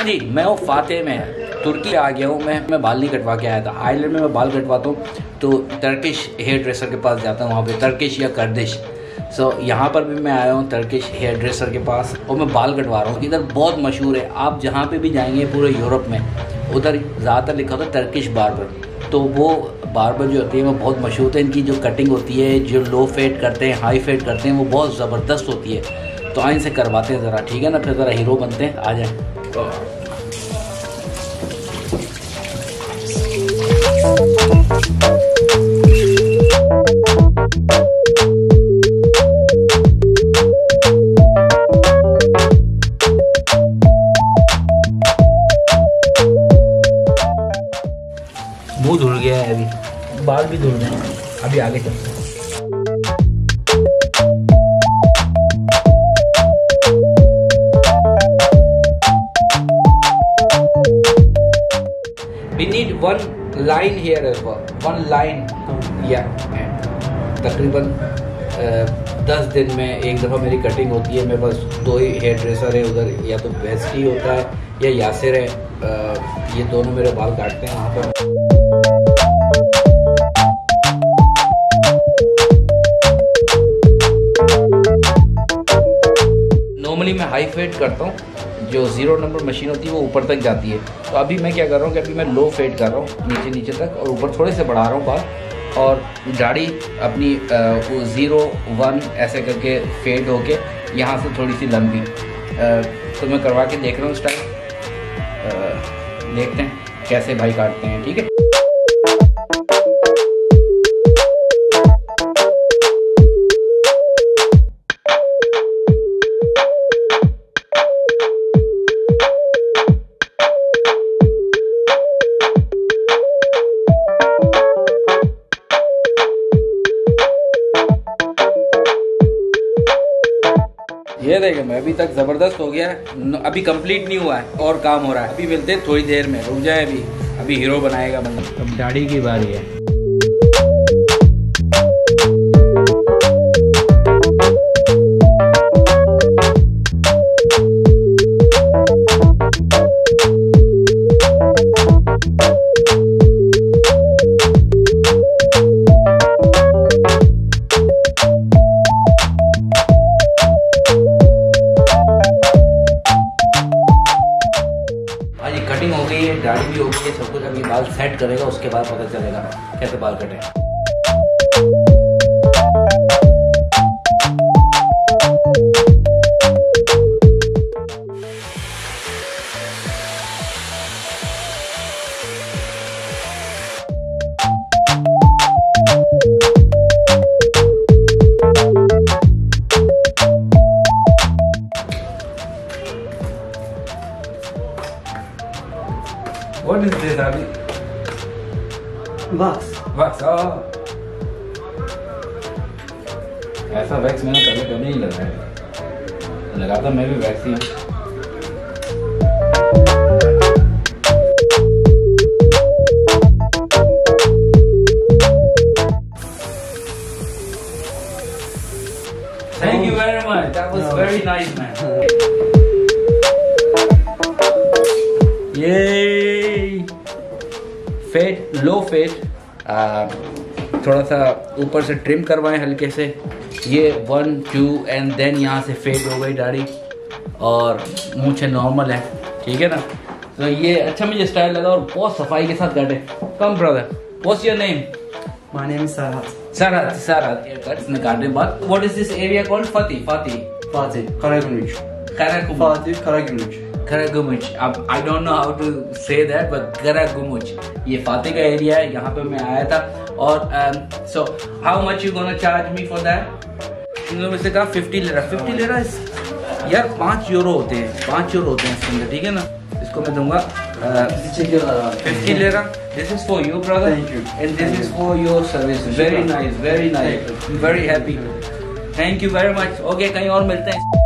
जी मैं वो फाते में तुर्की आ गया हूँ। मैं बाल नहीं कटवा के आया था। आयरलैंड में मैं बाल कटवाता हूँ तो टर्किश हेयर ड्रेसर के पास जाता हूँ, वहाँ पे टर्किश या कर्दिश। यहाँ पर भी मैं आया हूँ टर्किश हेयर ड्रेसर के पास और मैं बाल कटवा रहा हूँ। इधर बहुत मशहूर है, आप जहाँ पे भी जाएंगे पूरे यूरोप में उधर ज़्यादातर लिखा होता है टर्किश बार्बर। तो वो बार्बर जो होती है वो बहुत मशहूर है। इनकी जो कटिंग होती है, जो लो फेड करते हैं, हाई फेड करते हैं, वो बहुत ज़बरदस्त होती है। तो इनसे करवाते हैं ज़रा, ठीक है ना, फिर ज़रा हीरो बनते हैं। आ जाए। मुंह धुल गया है, अभी बाल भी धुल गए हैं। अभी आगे चलते हैं। We need one line here as well. One line. Yeah. तकरीबन 10 दिन में एक दफ़ा मेरी कटिंग होती है। मेरे पास 2 ही हेयर ड्रेसर है उधर, या तो बेस्टी होता है या यासिर है। ये दोनों मेरे बाल काटते हैं वहाँ पर। नॉर्मली मैं हाई फेड करता हूँ, जो 0 नंबर मशीन होती है वो ऊपर तक जाती है। तो अभी मैं क्या कर रहा हूँ कि अभी मैं लो फेड कर रहा हूँ नीचे नीचे तक, और ऊपर थोड़े से बढ़ा रहा हूँ बाल, और दाढ़ी अपनी 0 1 ऐसे करके फेड होके यहाँ से थोड़ी सी लंबी। तो मैं करवा के देख रहा हूँ स्टाइल, देखते हैं कैसे भाई काटते हैं, ठीक है। ये देखे मैं अभी तक ज़बरदस्त हो गया है, अभी कंप्लीट नहीं हुआ है और काम हो रहा है। अभी मिलते हैं थोड़ी देर में, रुक जाए, अभी हीरो बनाएगा बंदा। अब दाढ़ी की बारी है। कटिंग हो गई है, दाढ़ी भी हो गई है, सब कुछ। अभी बाल सेट करेगा, उसके बाद पता चलेगा कैसे बाल कटें। What is this, Abhi? Wax. Wax. Oh. ऐसा वैक्स मैंने पहले कभी नहीं लगाया। लगाता मैं भी वैक्स ही हूँ। Thank you very much. That was very nice, man. Yay! Fade, लो फेड, थोड़ा सा ऊपर से ट्रिम करवाएं हल्के से। ये 1 2 एंड देन यहाँ से फेड हो गई दाढ़ी, और मूंछें नॉर्मल है, ठीक है ना। तो ये अच्छा मुझे स्टाइल लगा और बहुत सफाई के साथ काटे। Come brother, what's your name? My name is Sarhat. Sarhat haircuts ने काटने बाद। What is this area called? Fatih Karagümrük. Fatih Karagümrük. Karagümrük. अब I don't know how to say that, but Karagümrük ये फातिह का area है, यहाँ पे मैं आया था। और so how much you gonna charge me for that? इन्होंने मुझसे कहा 50 लेरा। 50 लेरा यार 5 यूरो होते हैं, 5 यूरो होते हैं इसके अंदर, ठीक है ना। इसको मैं दूंगा 50 लेरा। This is for you, brother. Thank you. And this is for your service. Very nice, very nice. Very happy. Thank you very much. Okay, कहीं और मिलते हैं।